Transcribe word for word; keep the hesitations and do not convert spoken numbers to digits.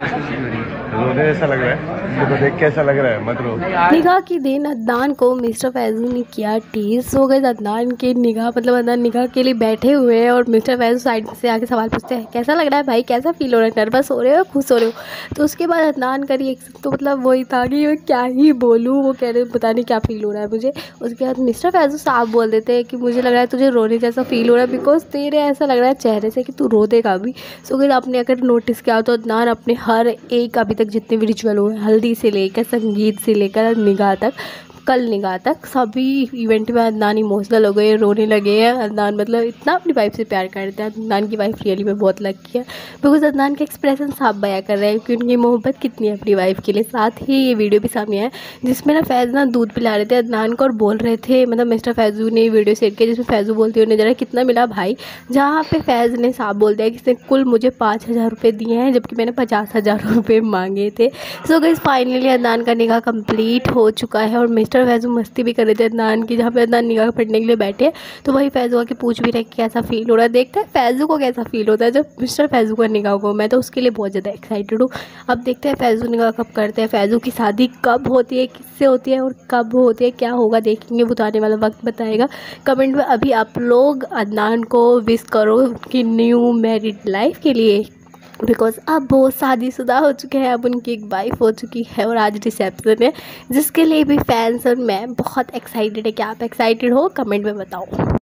रोने ऐसा लग रहा है, मुझे तो देख के ऐसा लग रहा है, मत रो। निगाह के दिन अदनान को मिस्टर फैज़ू ने किया टीज। हो गए अदनान के निगाह, मतलब अदनान निगाह के लिए बैठे हुए हैं और मिस्टर फैज़ू साइड से आके सवाल पूछते हैं कैसा लग रहा है भाई, कैसा फील हो रहा है, नर्वस हो रहे हो, खुश हो रहे हो। तो उसके बाद अदनान का रिएक्शन तो मतलब वही था कि मैं क्या ही बोलूँ, वो कह रहे पता नहीं क्या फील हो रहा है मुझे। उसके बाद मिस्टर फैज़ू साहब बोल देते हैं कि मुझे लग रहा है तुझे रोने जैसा फील हो रहा है, बिकॉज तेरे ऐसा लग रहा है चेहरे से कि तू रो देगा अभी। सो अगर आपने अगर नोटिस किया तो अदनान अपने हर एक अभी तक जितने भी रिचुअल हुए, हल्दी से लेकर संगीत से लेकर निगाह तक, कल निगाह तक, सभी इवेंट में अदनान इमोशनल हो गए, रोने लगे हैं। अदनान मतलब इतना अपनी वाइफ से प्यार करते हैं। अदनान की वाइफ रियली में बहुत लकी है, बिकॉज अदनान के एक्सप्रेशन साफ बयां कर रहे हैं कि उनकी मोहब्बत कितनी है अपनी वाइफ के लिए। साथ ही ये वीडियो भी सामने है जिसमें ना फैज़ ना दूध पिला रहे थे अदनान को और बोल रहे थे, मतलब मिस्टर फैज़ू ने वीडियो शेयर किया जिसमें फैज़ू बोलती है उन्हें जरा कितना मिला भाई, जहाँ पे फैज़ ने साफ बोल दिया कि इसने कुल मुझे पाँच हज़ार रुपये दिए हैं जबकि मैंने पचास हज़ार रुपये मांगे थे। सो गाइस फाइनली अदनान का निकाह कंप्लीट हो चुका है और मिस्टर फैज़ू मस्ती भी कर रहे थे अदनान की, जहाँ पे अदनान निकाह पढ़ने के लिए बैठे तो वही फैज़ू आके पूछ भी रहे कि कैसा फील हो रहा है। देखते हैं फैज़ू को कैसा फील होता है जब मिस्टर फैज़ू का निकाह हो। मैं तो उसके लिए बहुत ज़्यादा एक्साइटेड हूँ। अब देखते हैं फैज़ू निकाह कब करते हैं, फैज़ू की शादी कब होती है, किससे होती है और कब होती है, क्या होगा देखेंगे, वो तो आने वाला वक्त बताएगा। कमेंट में अभी आप लोग अदनान को विश करो कि न्यू मैरिड लाइफ के लिए, बिकॉज अब वो शादीशुदा हो चुके हैं, अब उनकी एक वाइफ हो चुकी है और आज रिसेप्शन है जिसके लिए भी फैंस और मैं बहुत एक्साइटेड है। क्या आप एक्साइटेड हो? कमेंट में बताओ।